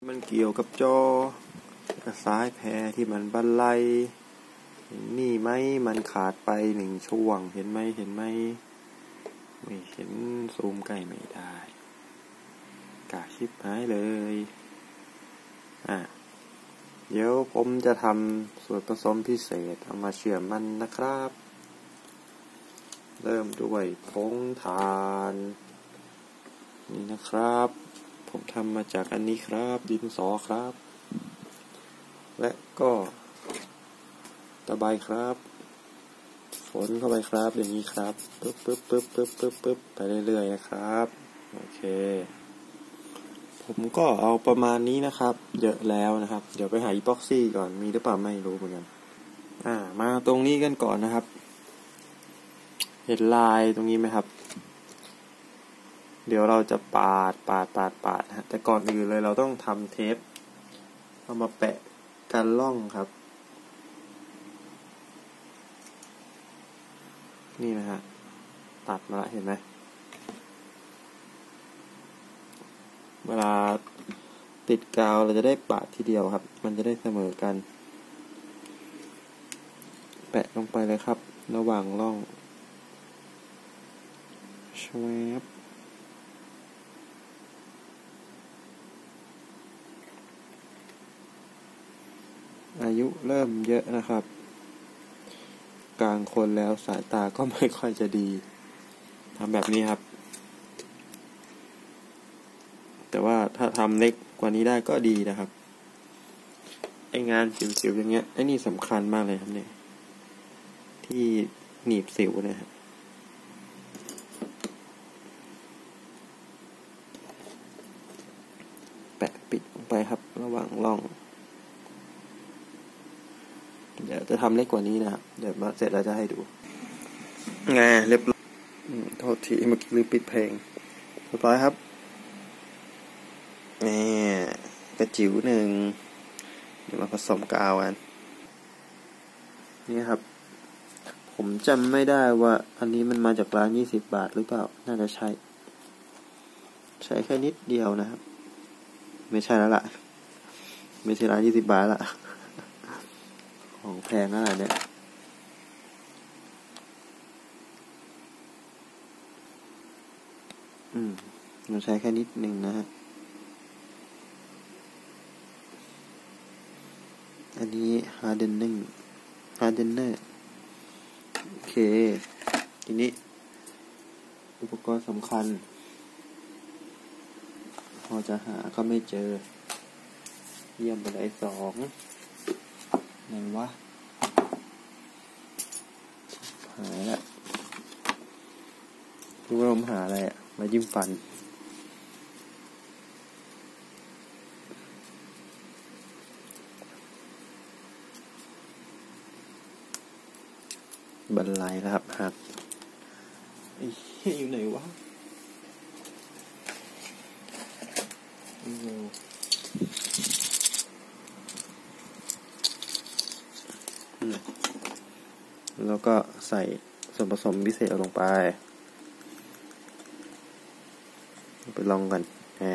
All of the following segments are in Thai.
มันเกี่ยวกับจอกระสายแพรที่มันบรรลัยนี่ไหมมันขาดไปหนึ่งช่วงเห็นไหมไม่เห็นซูมใกล้ไม่ได้กาชิบหายเลยเดี๋ยวผมจะทำส่วนผสมพิเศษเอามาเชื่อมมันนะครับเริ่มด้วยผงถ่านนี่นะครับผมทำมาจากอันนี้ครับดินสอครับและก็ตะไบครับฝนเข้าไปครับอย่างนี้ครับปึ๊บไปเรื่อยๆนะครับโอเคผมก็เอาประมาณนี้นะครับเยอะแล้วนะครับเดี๋ยวไปหาอีพ็อกซี่ก่อนมีหรือเปล่าไม่รู้เหมือนกันมาตรงนี้กันก่อนนะครับเห็นลายตรงนี้ไหมครับเดี๋ยวเราจะปาดนะแต่ก่อนอื่นเลยเราต้องทำเทปเอามาแปะกันร่องครับนี่นะฮะตัดมาละเห็นไหมเวลาติดกาวเราจะได้ปาดทีเดียวครับมันจะได้เสมอกันแปะลงไปเลยครับระหว่างร่องชวบอายุเริ่มเยอะนะครับกลางคนแล้วสายตาก็ไม่ค่อยจะดีทำแบบนี้ครับแต่ว่าถ้าทำเล็กกว่านี้ได้ก็ดีนะครับไองานสิวๆอย่างเงี้ยไอ้นี่สำคัญมากเลยครับเนี่ยที่หนีบสิวนะฮะแปะปิดลงไปครับระหว่างร่องเดี๋ยวจะทำเล็กกว่านี้นะครับเดี๋ยวมาเสร็จแล้วจะให้ดูเรียบร้อยโทษทีเมื่อกี้ลืมปิดเพลงเรียบร้อยครับกระจิ๋วหนึ่งเดี๋ยวมาผสมกาวกันนี่ครับผมจำไม่ได้ว่าอันนี้มันมาจากร้าน20 บาทหรือเปล่าน่าจะใช้แค่นิดเดียวนะครับไม่ใช่แล้วล่ะไม่ใช่ร้าน20 บาทละของแพงอะไรเนี่ยเราใช้แค่นิดหนึ่งนะฮะอันนี้ฮาร์เดนเนอร์โอเคทีนี้อุปกรณ์สำคัญพอจะหาก็ไม่เจอเยี่ยมไปเลย2ไหนวะหายละรู้ว่าผมหาอะไรมายิ้มฟันบรรลัยแล้วครับหักอยู่ไหนวะแล้วก็ใส่ส่วนผสมพิเศษลงไปลองกัน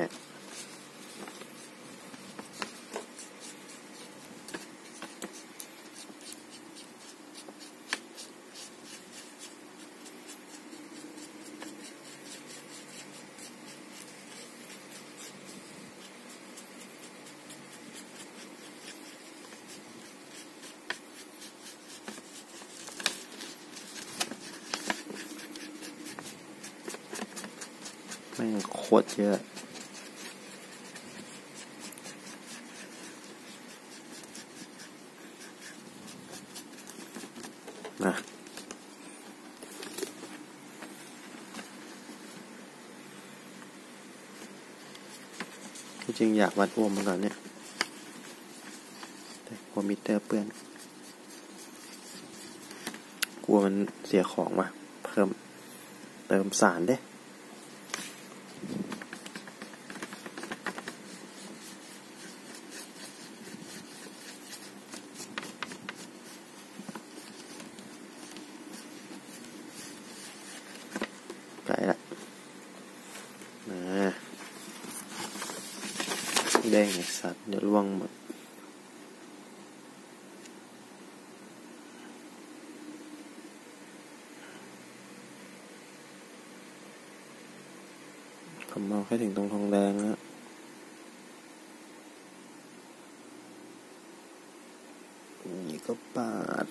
ไม่โคตรเยอะนะจริงอยากวัดอ้วมมาก่อนเนี่ยแต่กลัวมิเตอร์เปื้อนกลัวมันเสียของว่ะเพิ่มเติมสารเด้ไกลละแดงไอ้สัตว์เดี๋ยวล่วงหมดผมมองแค่ถึงตรงทองแดงนะนี่ก็ปาด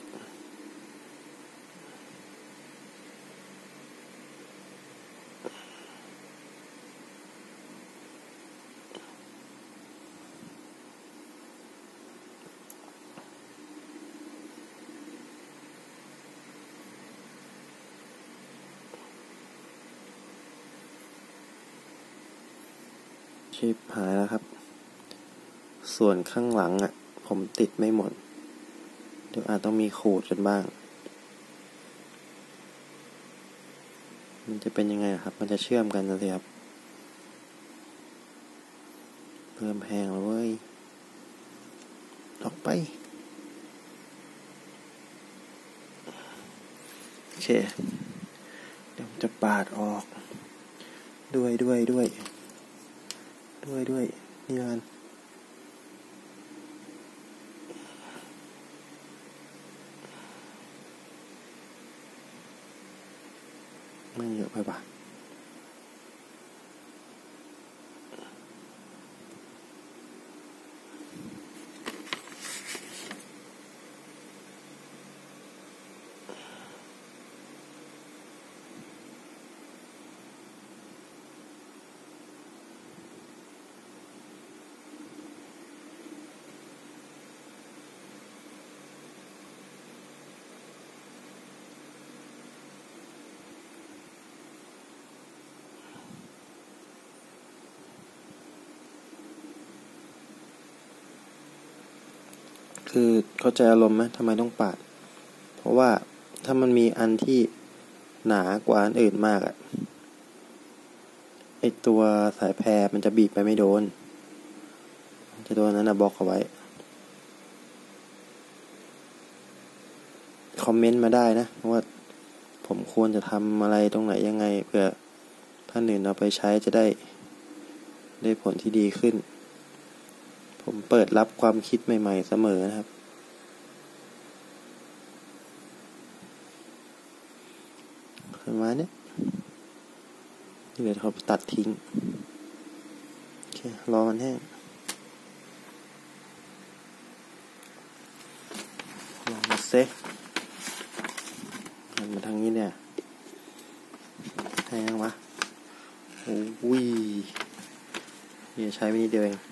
ชิบหายแล้วครับส่วนข้างหลังผมติดไม่หมดเดี๋ยวอาจต้องมีขูดกันบ้างมันจะเป็นยังไงครับมันจะเชื่อมกันนะสิครับเริ่มแห้งแล้วเว้ยออกไปโอเคเดี๋ยวจะปาดออกด้วยนี่มันไม่เยอะไปปะคือเข้าใจอารมณ์ไหมทำไมต้องปาดเพราะว่าถ้ามันมีอันที่หนากว่าอันอื่นมากไอตัวสายแพรมันจะบีบไปไม่โดนจะโดนนั้นบล็อกเอาไว้คอมเมนต์มาได้นะว่าผมควรจะทำอะไรตรงไหนยังไงเพื่อท่านอื่นเอาไปใช้จะได้ผลที่ดีขึ้นผมเปิดรับความคิดใหม่ๆเสมอนะครับประมาณนี้เดี๋ยวเขาตัดทิ้งโอเครอมันแห้งลองมาเซะหันมาทางนี้เนี่ยแห้งวะโอ้ยนี่ใช้ไม่นิดเดียวเอง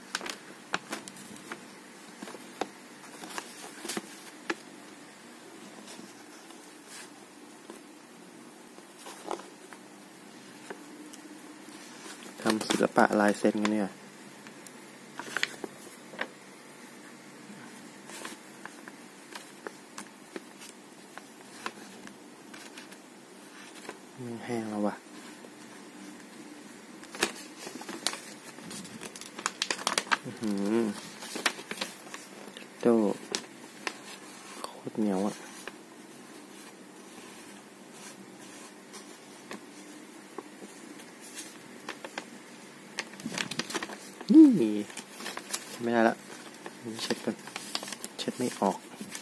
ทำศิลปะลายเซ็นกันเนี่ยแห้งแล้ววะโตโคตรเหนียวนี่ไม่ได้ละเช็ดกันเช็ดไม่ออก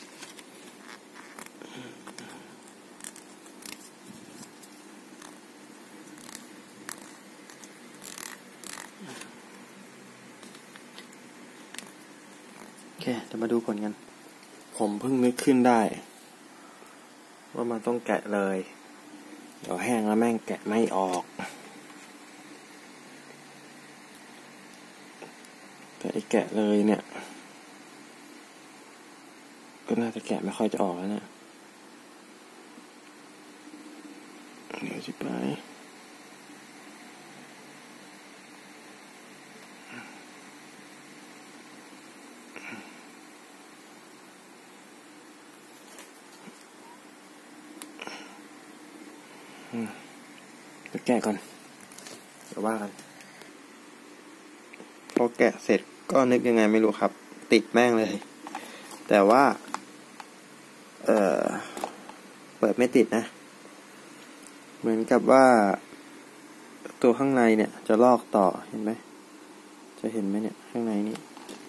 โอเคจะมาดูผลกันผมเพิ่งนึกขึ้นได้ว่ามันต้องแกะเลยเดี๋ยวแห้งแล้วแม่งแกะไม่ออกแต่ไอ้แกะเลยเนี่ยก็น่าจะแกะไม่ค่อยจะออกแล้วเนี่ยเดี๋ยวจะไปแกะก่อนเดี๋ยวว่ากันพอแกะเสร็จก็นึกยังไงไม่รู้ครับติดแม่งเลยแต่ว่าเปิดไม่ติดนะเหมือนกับว่าตัวข้างในเนี่ยจะลอกต่อเห็นไหมจะเห็นไหมเนี่ยข้างในนี่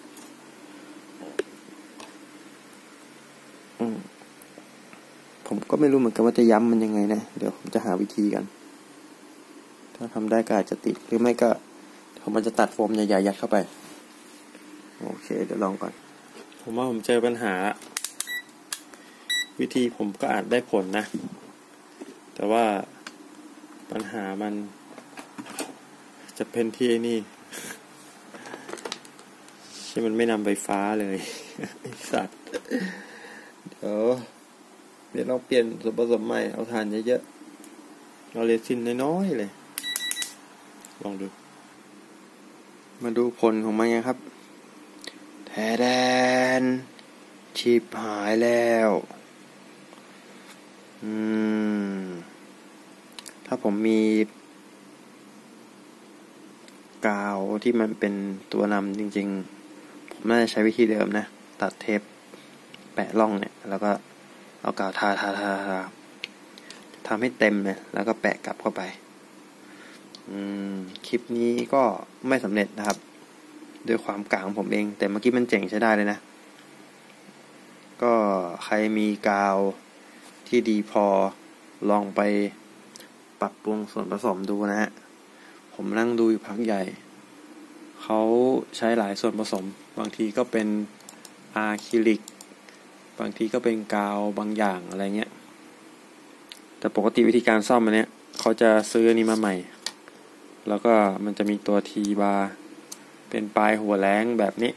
ผมก็ไม่รู้เหมือนกันว่าจะย้ำมันยังไงนะเดี๋ยวผมจะหาวิธีกันถ้าทำได้ก็อาจจะติดหรือไม่ก็มันจะตัดโฟมใหญ่ๆยัดเข้าไปโอเคเดี๋ยวลองก่อนผมว่าผมเจอปัญหาวิธีผมก็อาจได้ผลนะแต่ว่าปัญหามันจะเป็นที่นี่ที่มันไม่นำไฟฟ้าเลยไอ้สัตว์เดี๋ยวลองเปลี่ยนส่วนผสมใหม่เอาถ่านเยอะๆเอาเรซินน้อยๆเลยลองดูมาดูผลของมันกันครับแท้แดนชิบหายแล้วถ้าผมมีกาวที่มันเป็นตัวนำจริงๆผมน่าจะใช้วิธีเดิมนะตัดเทปแปะร่องเนี่ยแล้วก็เอากาวทาทำให้เต็มเลยแล้วก็แปะกลับเข้าไปคลิปนี้ก็ไม่สำเร็จนะครับด้วยความกลางผมเองแต่เมื่อกี้มันเจ๋งใช้ได้เลยนะก็ใครมีกาวที่ดีพอลองไปปรับปรุงส่วนผสมดูนะฮะผมนั่งดูอยู่พักใหญ่เขาใช้หลายส่วนผสมบางทีก็เป็นอะคริลิกบางทีก็เป็นกาวบางอย่างอะไรเงี้ยแต่ปกติวิธีการซ่อมอันเนี้ยเขาจะซื้ออันนี้มาใหม่แล้วก็มันจะมีตัวทีบาร์เป็นปลายหัวแรงแบบนี้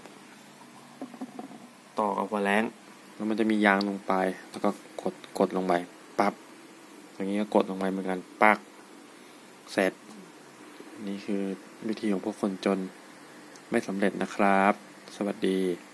ต่อกับหัวแรงแล้วมันจะมียางลงไปแล้วก็กดลงไปปั๊บอย่างนี้ก็กดลงไปเหมือนกันปักเสร็จนี่คือวิธีของพวกคนจนไม่สำเร็จนะครับสวัสดี